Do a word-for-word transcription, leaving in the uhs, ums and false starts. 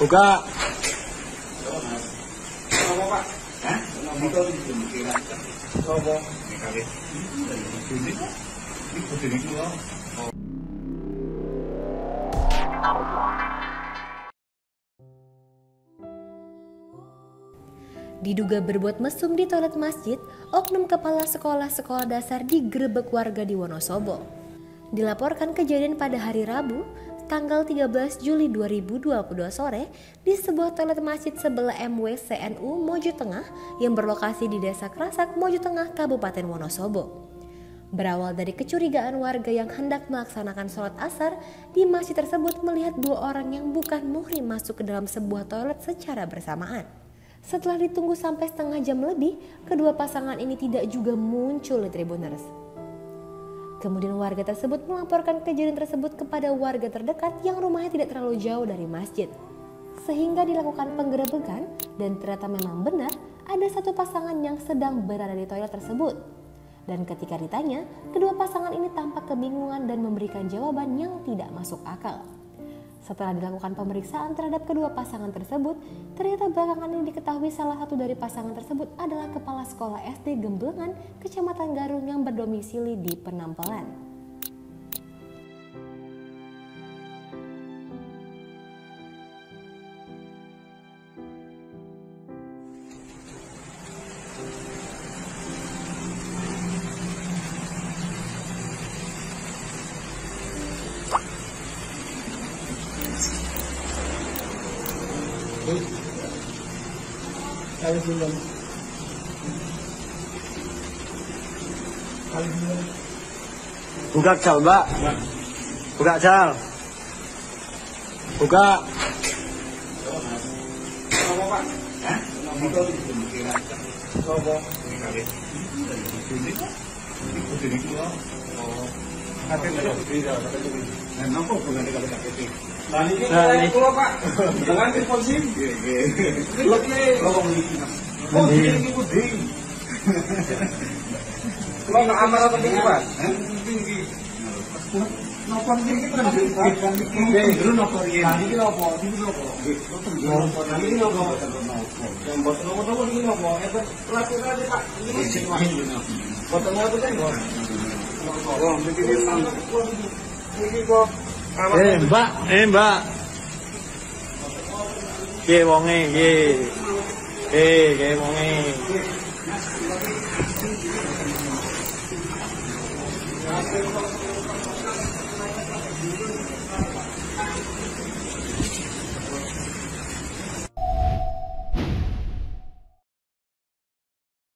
Buka. Apa Pak? Hah? Itu dikira. Sopo? Kali. Ini. Ini kudu iki lho. Diduga berbuat mesum di toilet masjid, oknum kepala sekolah-sekolah dasar digerebek warga di Wonosobo. Dilaporkan kejadian pada hari Rabu, tanggal tiga belas Juli dua ribu dua puluh dua sore di sebuah toilet masjid sebelah M W C N U Mojo Tengah yang berlokasi di Desa Krasak, Mojo Tengah, Kabupaten Wonosobo. Berawal dari kecurigaan warga yang hendak melaksanakan sholat asar di masjid tersebut melihat dua orang yang bukan muhrim masuk ke dalam sebuah toilet secara bersamaan. Setelah ditunggu sampai setengah jam lebih, kedua pasangan ini tidak juga muncul di Tribuners. Kemudian warga tersebut melaporkan kejadian tersebut kepada warga terdekat yang rumahnya tidak terlalu jauh dari masjid. Sehingga dilakukan penggerebekan dan ternyata memang benar ada satu pasangan yang sedang berada di toilet tersebut. Dan ketika ditanya, kedua pasangan ini tampak kebingungan dan memberikan jawaban yang tidak masuk akal. Setelah dilakukan pemeriksaan terhadap kedua pasangan tersebut, ternyata belakangan ini diketahui salah satu dari pasangan tersebut adalah kepala sekolah S D Gemblengan, Kecamatan Garung yang berdomisili di Penampelan. Kali belum. Kali belum. Buka cal, Mbak. Buka cal. Buka. Apa Pak? Hah? Itu dikira. Sopo? Kali. Ini. Ini kudu iki lho. Oh. K T P beda, K T P. Nah, napa hubungane karo K T P? Lah niki kula Pak. Dengan telepon SIM. Nggih, nggih. Lho ki ngomong iki Mas. Oh, iki puding. Kula nak amarah apa iki Pak? Hah? Iki. Napa iki kan kan iki. Nggih, dulu napa iki? Lah iki napa? Iki napa? Nggih, boten napa. Iki napa boten napa. Yang boten napa iki napa? Eta pelatihan Pak. Iki sing wae. Boten napa kan kok. Oh, iki iki kok. Eh, Mbak, eh, Mbak. Ki wonge, ki. Eh, ki wonge. Terima kasih.